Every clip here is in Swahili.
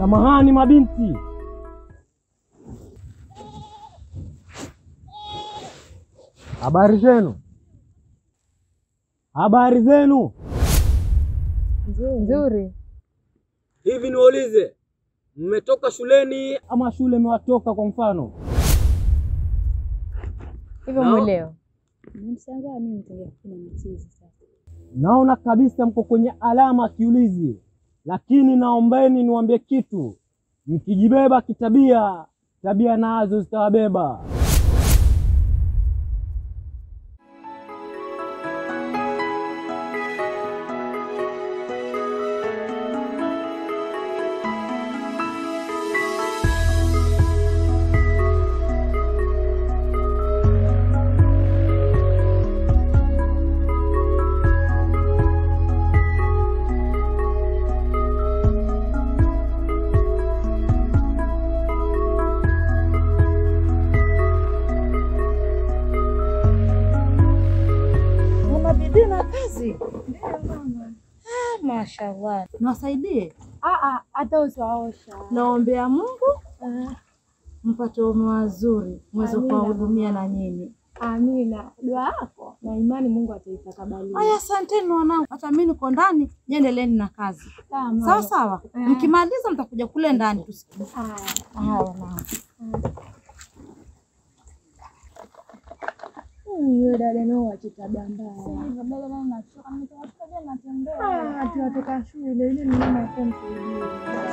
Samahani mabinti. Habari zenu? Habari zenu? Nzuri. Hivi niulize, mmetoka shuleni ama shule imewatoka kwa mfano? Hivyo mweleo. Nimshangaa mimi nitakuwa mchizi sasa. Naona kabisa mko kwenye alama kiulizi. Lakini naombeni niwaambie kitu. Mkijibeba kitabia, tabia nazo zitawabeba. Mashallah. Niwasaidie? Hata usiwaosha. Naombea Mungu mpate waume wazuri, mweze kuwahudumia na nyinyi. Amina. Dua yako na imani Mungu ataitakabalia. Haya, asanteni wanangu. Hata mimi niko ndani, niendeleeni na kazi. Sawa sawa. Mkimaliza mtakuja kule ndani tusikie. Haya wanangu. Huyo dada nao wachitabia mbaya. Sasa baba mama nachoka, mtawatoka natembea. Tunatoka shule ile ni mama yako msaidia.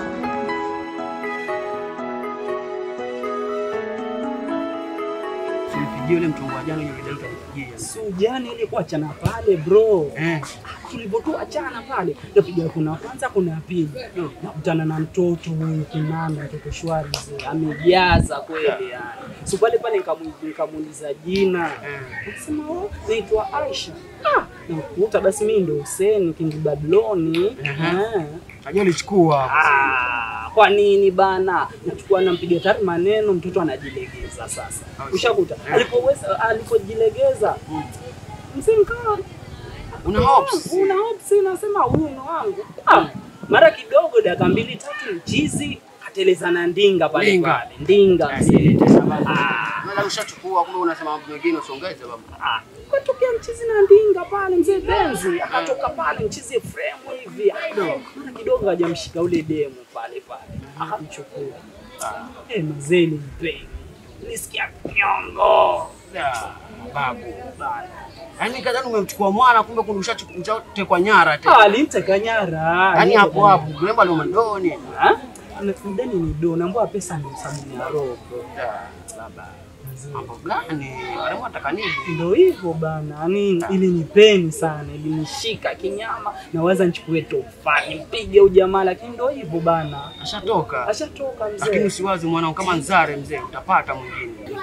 Tulipigia yule mtu wa jana yule ndio tulipigia. Si jana ile kuachana pale bro. Tulipokuwa achana pale, tupigia kuna kwanza kuna pili. Nakutana na mtoto huyu kinana, mtoto shwari mzee. Amejaza kweli yani. Si pale nikamuuliza jina. Akasema wewe naitwa Aisha. Nakuta basi mimi ndio Hussein King Babyloni. Najua ulichukua. Kwa nini bana? Nachukua nampiga tari maneno, mtoto anajilegeza sasa. Ushakuta alipojilegeza msinkaa una hopes nasema huyu ni wangu. Mara kidogo dakika 2-3 mchizi ateleza na ndinga pale pale. Ndinga msilete Mala ushachukua kumbe unasema mambo mengine usongeze baba. Kutokea mchizi na ndinga pale mzee Benzi akatoka pale mchizi frame hivi. Mara kidogo hajamshika ule demo pale pale. Akamchukua. Mzee ni mpenzi. Nisikia nyongo. Babu bana. Yaani kadhani umemchukua mwana kumbe ushachukua nyara tena. Alimteka nyara. Yaani hapo mrembo ni mandoni. Anafundani ni dona mbona pesa ni sabuni ya roho. Baba. Mambo gani? Wale wataka nini? Ndio hivyo bana. Yaani ili nipeni sana, ili nishika kinyama na waza nichukue tofani, mpige ujamaa lakini ndio hivyo bana. Ashatoka mzee. Lakini usiwazi mwanangu kama nzare mzee utapata mwingine.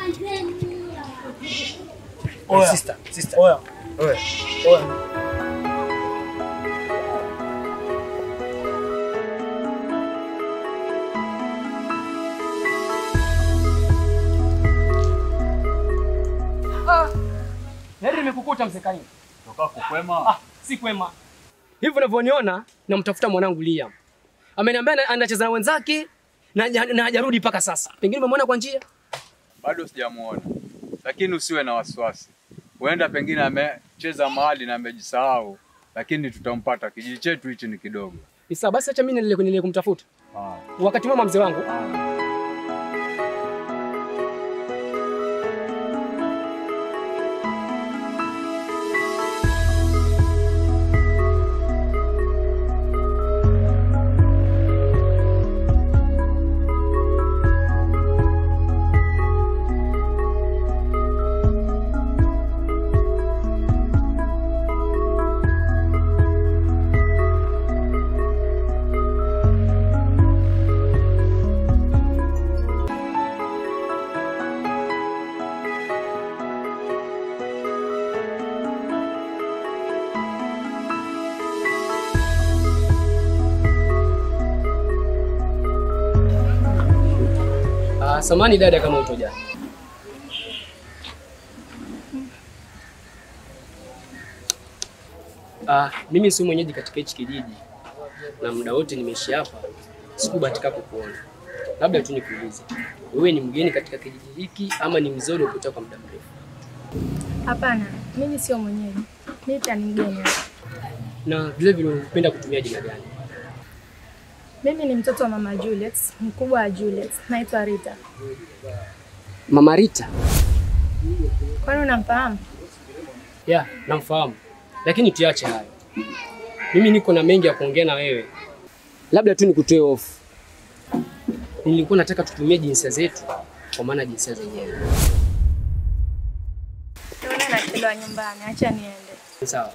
Oya sister. Oya. Heri nimekukuta mzee Kaini. Toka kukwema. Si kwema. Hivi unavyoniona namtafuta mwanangu Liam. Ameniambia anacheza na wenzake na hajarudi mpaka sasa. Pengine umemwona kwa njia? Bado sijamuona. Lakini usiwe na wasiwasi. Huenda pengine amecheza mahali na amejisahau, lakini tutampata. Kijiji chetu hichi ni kidogo. Ni sawa basi acha mimi niendelee kumtafuta. Wakati mama mzee wangu. Samani dada kama utoja. Mimi si mwenyeji katika hichi kijiji. Na muda wote nimeishi hapa. sikubahatika kukuona. Labda tu nikuulize, wewe ni mgeni katika kijiji hiki ama ni mzee uliokuja kwa muda mrefu? Hapana, mimi sio mwenyeji. Mimi pia ni mgeni. Na vile vile unapenda kutumia jina gani? Mimi ni mtoto wa Mama Juliet, mkubwa wa Juliet. Naitwa Rita. Mama Rita? Kwani unamfahamu? Ya, namfahamu. Lakini tuache hayo. Mimi niko na mengi ya kuongea na wewe. Labda tu nikutoe hofu. Nilikuwa nataka tutumie jinsia zetu kwa maana jinsia zenyewe. Tuone nachelewa nyumbani, acha niende. Sawa.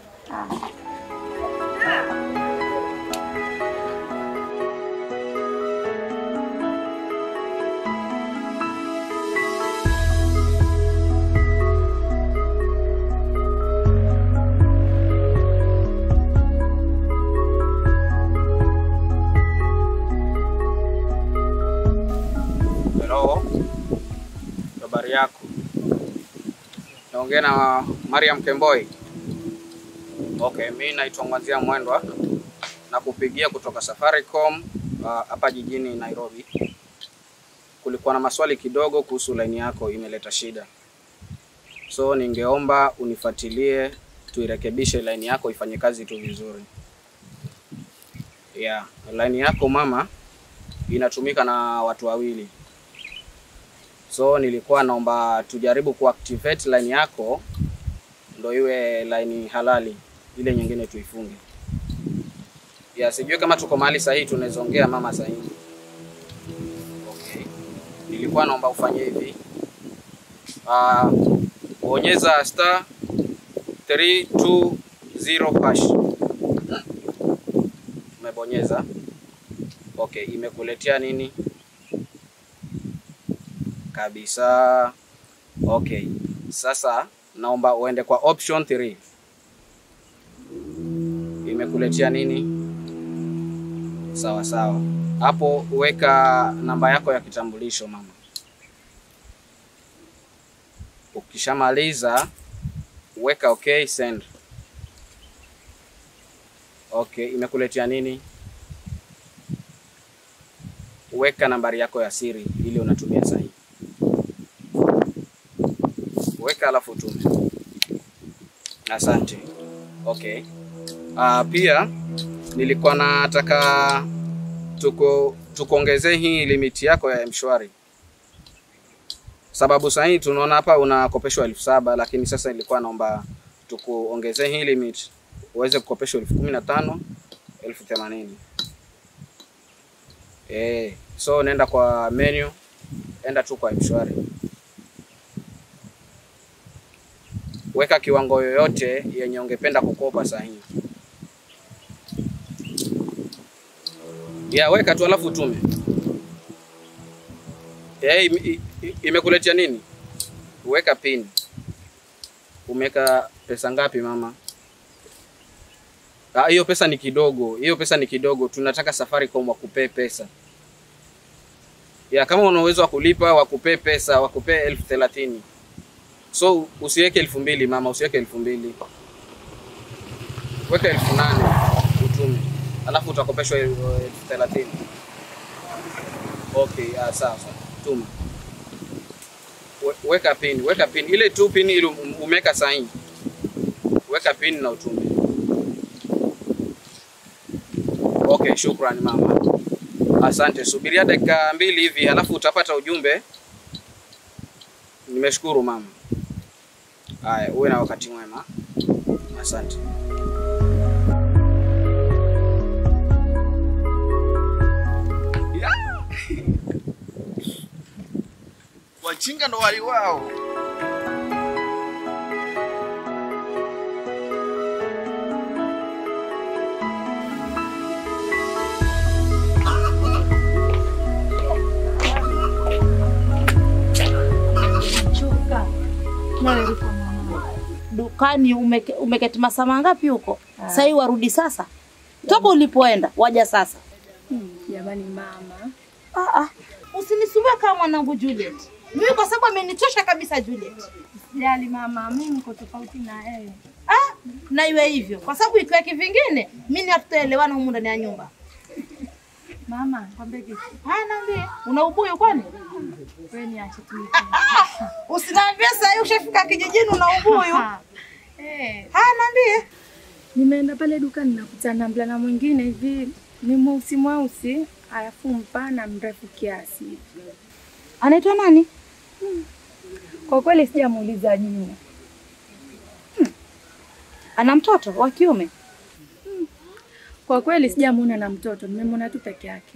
Hello. Habari yako? Naongea na Mariam Kemboi. Okay, mimi naitwa Mwanzia Mwendwa na kupigia kutoka Safaricom hapa jijini Nairobi. Kulikuwa na maswali kidogo kuhusu line yako imeleta shida. So ningeomba unifuatilie tuirekebishe line yako ifanye kazi tu vizuri. Yeah, line yako mama inatumika na watu wawili. So nilikuwa naomba tujaribu kuactivate line yako ndio iwe line halali, ile nyingine tuifunge. Ya sijui kama tuko mahali sahihi tunaweza ongea mama sahihi. Okay. Nilikuwa naomba ufanye hivi. Bonyeza *320#. Umebonyeza. Okay, imekuletea nini? Kabisa. Okay. Sasa naomba uende kwa option 3. Imekuletea nini? Sawa sawa. Hapo weka namba yako ya kitambulisho mama. Ukishamaliza weka okay, send. Okay, imekuletea nini? Weka nambari yako ya siri ili unatumia sahihi. Weka alafu tume. Asante. Okay. Pia nilikuwa nataka tukuongezee hii limit yako ya M-Shwari. Sababu sasa tunaona hapa unakopeshwa 7,000 lakini sasa nilikuwa naomba tukuongezee hii limit uweze kukopeshwa 15,000, 80,000. So nenda kwa menu, enda tu kwa M-Shwari. Weka kiwango yoyote yenye ungependa kukopa sahihi. Ya weka tu alafu tume. Imekuletea nini? Weka pin. Umeka pesa ngapi mama? Hiyo pesa ni kidogo. Hiyo pesa ni kidogo. Tunataka Safaricom wakupee pesa. Ya kama una uwezo wa kulipa wakupee pesa, wakupee 30,000. So usiweke 2,000 mama, usiweke 2,000. Weka 8,000 utume. Alafu utakopeshwa 30,000. Okay, sawa. Tuma. Weka pin, weka pin. Ile tu pin ile umeka sahihi. Weka pin na utume. Okay, shukrani mama. Asante. Subiria dakika 2 hivi alafu utapata ujumbe. Nimeshukuru mama. Haya, uwe na wakati mwema. Asante. Wachinga ndo wali wao. Dukani umeketi masaa mangapi huko? Sasa hii warudi sasa? Toka ulipoenda waja sasa. Jamani mama. Usinisumbue kama mwanangu Juliet. Mimi kwa sababu amenichosha kabisa Juliet. Sijali mama, mimi niko tofauti na yeye. Na iwe hivyo. Kwa sababu ikiwa kivingine, mimi hatutaelewana humu ndani ya nyumba. Mama, kwambie kitu. Haya niambie, una ubuyu kwani? Wewe niache tu. Usiniambie sasa hivi ushafika kijijini una ubuyu. Haya niambie. Nimeenda pale dukani nakutana na mvulana mwingine hivi, ni mweusi, alafu mpana mrefu kiasi. Anaitwa nani? Kwa kweli sijamuuliza jina. Ana mtoto wa kiume? Kwa kweli sijamuona na mtoto, nimemwona tu peke yake.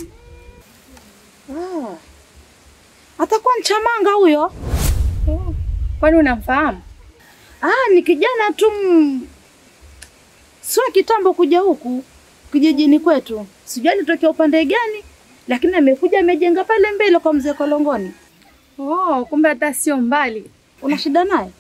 Atakuwa ni Chamanga huyo? Kwani unamfahamu? Ni kijana tu sio kitambo kuja huku kijijini kwetu. Sijui alitokea upande gani, lakini amekuja amejenga pale mbele kwa mzee Kolongoni. Kumbe hata sio mbali. Una shida naye?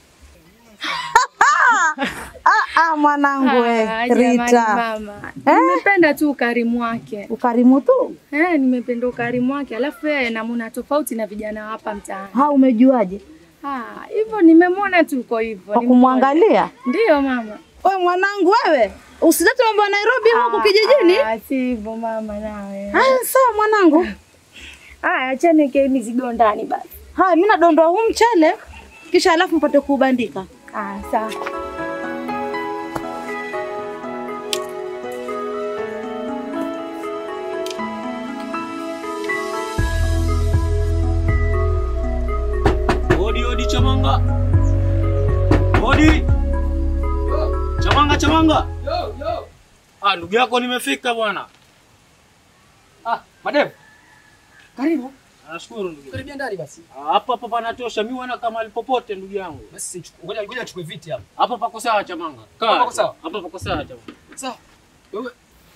Mwanangu Rita. Mama. Nimependa tu ukarimu wake. Ukarimu tu? Nimependa ukarimu wake. Alafu yeye namuna tofauti na vijana hapa mtaani. Umejuaje? Hivyo nimemwona tu uko hivyo. Kwa kumwangalia? Ndio mama. Wewe mwanangu wewe, usilete mambo ya Nairobi huko kijijini? Si hivyo mama nawe. Sawa mwanangu. Achane ke mizigo ndani basi. Mimi nadondoa huu mchele kisha alafu mpate kubandika. Sawa. Odi Chamanga. Odi. Chamanga. Yo. Ndugu yako nimefika bwana. Madem. Karibu. Nashukuru ndugu. Karibia ndani basi. Hapa panatosha. Mimi wana kama alipopote ndugu yangu. Basi ngoja chukue viti hapa. Hapa pako sawa Chamanga. Hapa pako sawa. Hapa pako sawa Chamanga. Sawa. Wewe.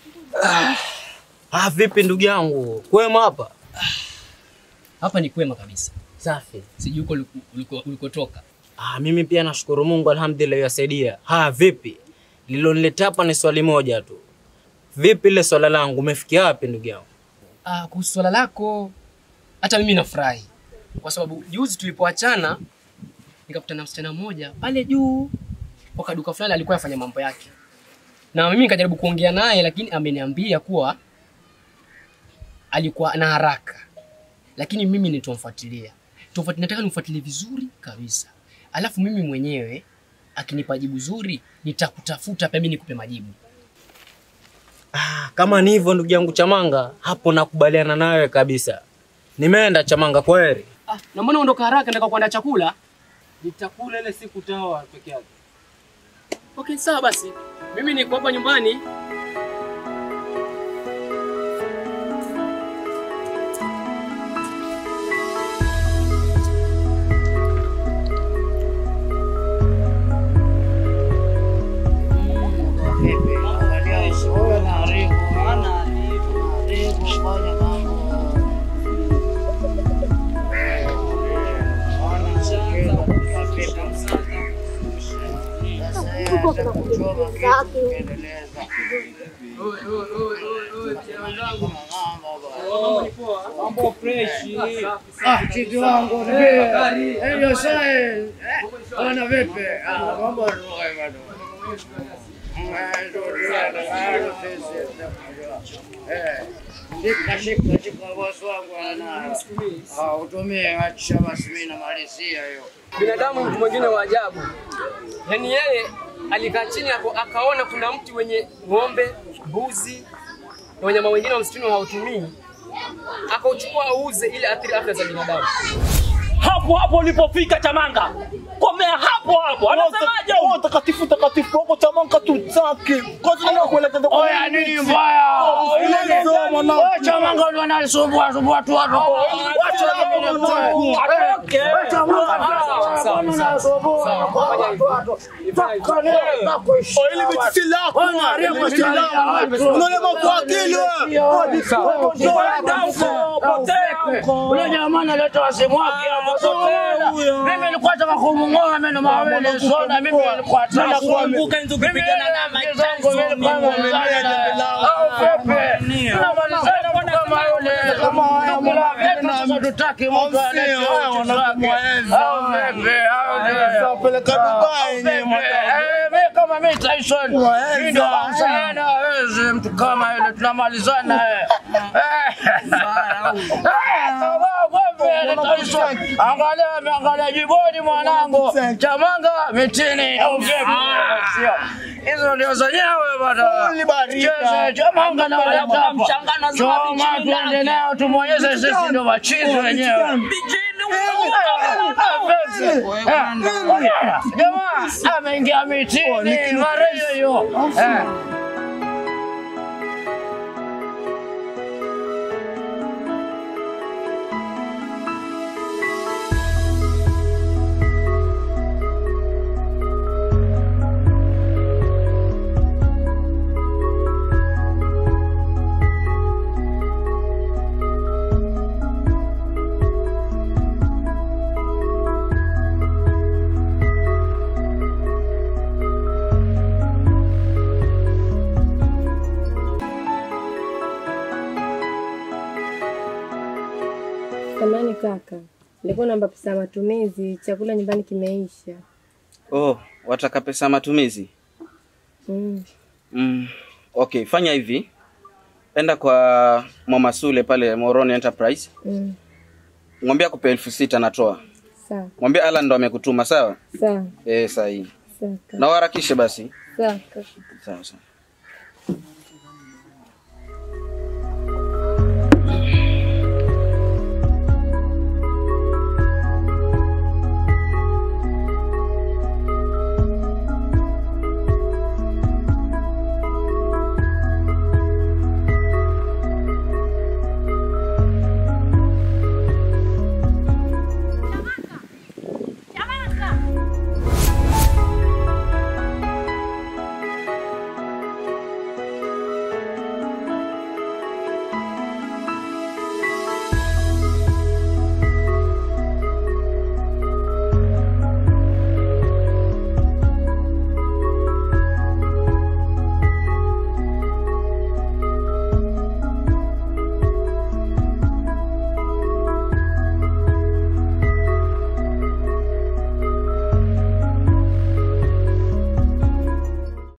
Vipi ndugu yangu? Kwema hapa? Hapa ni kwema kabisa. Safi. Sijui uko ulikotoka. Mimi pia nashukuru Mungu alhamdulillah yasaidia. Vipi? Lilonileta hapa ni swali moja tu. Vipi ile swala langu umefikia wapi ndugu yangu? Kuhusu swala lako hata mimi nafurahi. Kwa sababu juzi tulipoachana nikakutana na msichana mmoja pale juu kwa kaduka fulani alikuwa anafanya mambo yake. Na mimi nikajaribu kuongea naye lakini ameniambia kuwa alikuwa na haraka. Lakini mimi nitomfuatilia. Nataka nimfuatilie vizuri kabisa. Alafu mimi mwenyewe akinipa jibu zuri nitakutafuta pia mimi nikupe majibu. Kama ni hivyo ndugu yangu Chamanga, hapo nakubaliana nawe kabisa. Nimeenda Chamanga kweli. Na mbona ondoka haraka nataka kuandaa chakula? Nitakula ile siku tawa peke yake. Okay, sawa basi. Mimi niko hapa nyumbani. Mambo fresh. Chiki wangu ndio sae. Ona vipi? Mambo roho bado. Shika boss wangu ana. Utumie acha basi mimi namalizia hiyo. Binadamu mtu mwingine wa ajabu. Yaani yeye alikaa chini hapo akaona kuna mti wenye ng'ombe, mbuzi na wanyama wengine wa msituni hautumii. Akauchukua auze ili athiri afya za binadamu. Hapo ulipofika Chamanga. Komea hapo. Anasemaje wewe takatifu wako Chamanga tutaki. Kwa nini unakuelekeza kwa nini mbaya? Chamanga ndio anasumbua tu watu. Wacha mimi mimi nilikuwa nataka kumngoa mimi na mawele sona mimi nilikuwa nataka kuanguka hizo kupigana na maitango mimi kama tutaki mtu alete peleka Dubai ni kama mimi Tyson ndio sana hawezi mtu kama yule tunamalizana Angalia jiboni mwanangu, Chamanga mitini au vipi? Hizo ndio zenyewe bwana. Chamanga na wale hapa. Choma tuende nao tumuonyeshe sisi ndio machizi wenyewe. Jamaa ameingia mitini mara hiyo. Samahani kaka, nilikuwa naomba pesa ya matumizi, chakula nyumbani kimeisha. Oh, wataka pesa matumizi? Okay, fanya hivi. Enda kwa Mama Sule pale Moroni Enterprise. Mwambie akupe 6,000 natoa. Sawa. Mwambie Alan ndo amekutuma, sawa? Sawa. Sahihi. Sawa. Na waharakishe basi. Sawa. Sawa.